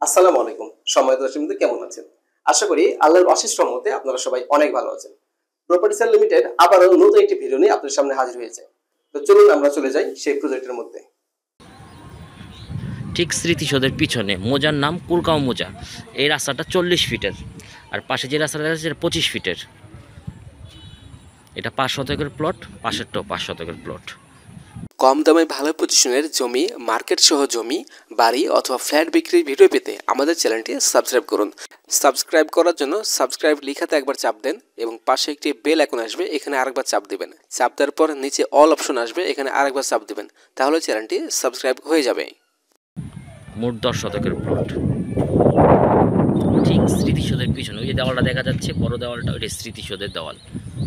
আসসালামু আলাইকুম। সম্মানিত দর্শকবৃন্দ কেমন আছেন? আশা করি আল্লাহর অশেষ রহমতে আপনারা সবাই অনেক ভালো আছেন। প্রপার্টি সেল লিমিটেড আবারও নতুন একটি ভিডিও নিয়ে আপনাদের সামনে হাজির হয়েছে। তো চলুন আমরা চলে যাই সেই প্রজেক্টের মধ্যে। ঠিক স্মৃতিসৌধের পিছনে মোজার নাম কুলগাঁও মোজা। এই রাস্তাটা 40 ফিটের, আর পাশে যে রাস্তাটা আছে সেটা 25 ফিটের। এটা 5 শতকের প্লট, পাশেরটাও 5 শতকের প্লট। কম দামে ভালো পজিশনের জমি, মার্কেট সহ জমি, বাড়ি অথবা ফ্ল্যাট বিক্রির ভিডিও পেতে আমাদের চ্যানেলটি সাবস্ক্রাইব করুন। সাবস্ক্রাইব করার জন্য সাবস্ক্রাইব লেখাতে একবার চাপ দেন এবং পাশে একটি বেল আইকন আসবে, এখানে আরেকবার চাপ দিবেন। চাপ দেওয়ার পর নিচে অল অপশন আসবে, এখানে আরেকবার চাপ দিবেন। তাহলে চ্যানেলটি সাবস্ক্রাইব হয়ে যাবে। মোট 10 শতকের প্লট। ঠিক স্মৃতিসৌধের পিছনে ওই যে দেওয়ালটা দেখা যাচ্ছে, বড় দেওয়ালটা, ওইটা স্মৃতিসৌধের দেওয়াল।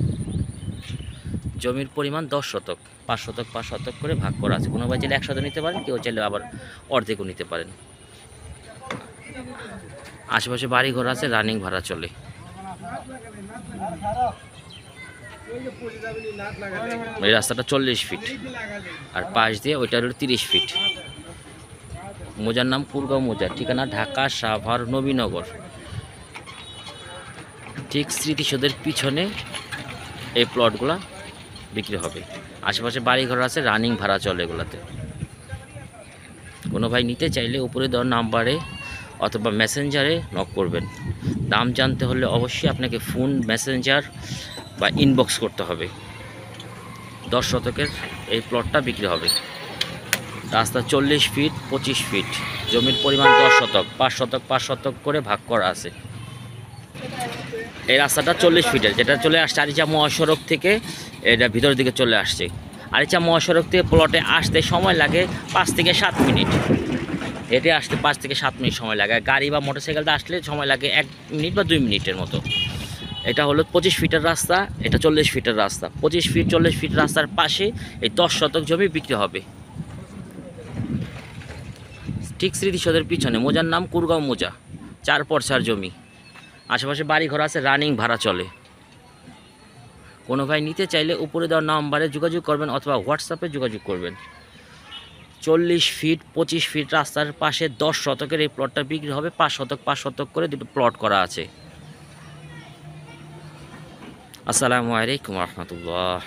জমির পরিমাণ 10 শতক, 5 শতক 5 শতক করে ভাগ করা আছে। কোনো ভাই চাইলে 1 শতক নিতে পারেন, কেউ চাইলে আবার অর্ধেকও নিতে পারেন। আশেপাশে বাড়ি ঘর আছে, রানিং ভাড়া চলে। এই রাস্তাটা 40 ফিট, আর পাশ দিয়ে ওইটা হলো 30 ফিট। মোজার নাম কুলগাঁও মোজা, ঠিকানা ঢাকা সাভার নবীনগর। ঠিক স্মৃতিসৌধের পিছনে এই প্লটগুলা বিক্রি হবে। আশেপাশে বাড়ি ঘর আছে, রানিং ভাড়া চলে এগুলাতে। কোনো ভাই নিতে চাইলে উপরে দেওয়া নাম্বারে অথবা মেসেঞ্জারে নক করবেন। দাম জানতে হলে অবশ্যই আপনাকে ফোন, মেসেঞ্জার বা ইনবক্স করতে হবে। 10 শতকের এই প্লটটা বিক্রি হবে। রাস্তা 40 ফিট, 25 ফিট। জমির পরিমাণ 10 শতক, 5 শতক 5 শতক করে ভাগ করা আছে। এই রাস্তাটা 40 ফিটের, যেটা চলে আসছে আরিচা মহাসড়ক থেকে, এটা ভিতরের দিকে চলে আসছে। আরিচা মহাসড়ক থেকে প্লটে আসতে সময় লাগে 5 থেকে 7 মিনিট। হেঁটে আসতে 5 থেকে 7 মিনিট সময় লাগে। গাড়ি বা মোটরসাইকেলটা আসলে সময় লাগে 1 মিনিট বা 2 মিনিটের মতো। এটা হলো 25 ফিটের রাস্তা, এটা 40 ফিটের রাস্তা। 25 ফিট 40 ফিট রাস্তার পাশে এই 10 শতক জমি বিক্রি হবে। ঠিক স্মৃতিসৌধের পিছনে মোজার নাম কুলগাঁও মোজা, 4 পরসার জমি। আশেপাশে বাড়ি ঘর আছে, রানিং ভাড়া চলে। কোনো ভাই নিতে চাইলে উপরে দেওয়া নাম্বারে যোগাযোগ করবেন অথবা হোয়াটসঅ্যাপে যোগাযোগ করবেন। 40 ফিট 25 ফিট রাস্তার পাশে 10 শতকের এই প্লটটা বিক্রি হবে। 5 শতক 5 শতক করে দুটো প্লট করা আছে। আসসালামু আলাইকুম রহমতুল্লাহ।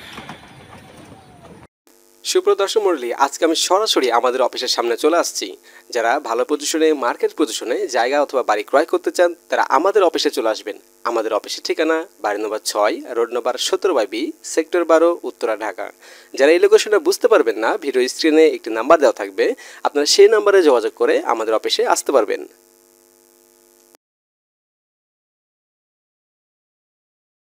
সুপ্রিয় দর্শক মণ্ডলী, আজকে আমি সরাসরি আমাদের অফিসের সামনে চলে আসছি। যারা ভালো পজিশনে, মার্কেট পজিশনে জায়গা অথবা বাড়ি ক্রয় করতে চান, তারা আমাদের অফিসে চলে আসবেন। আমাদের অফিসের ঠিকানা বাড়ি number 6, road number 17/B, sector 12, Uttara, Dhaka. যারা এই লোকেশনটা বুঝতে পারবেন না, ভিডিও স্ক্রিনে একটি নাম্বার দেওয়া থাকবে, আপনারা সেই নাম্বারে যোগাযোগ করে আমাদের অফিসে আসতে পারবেন।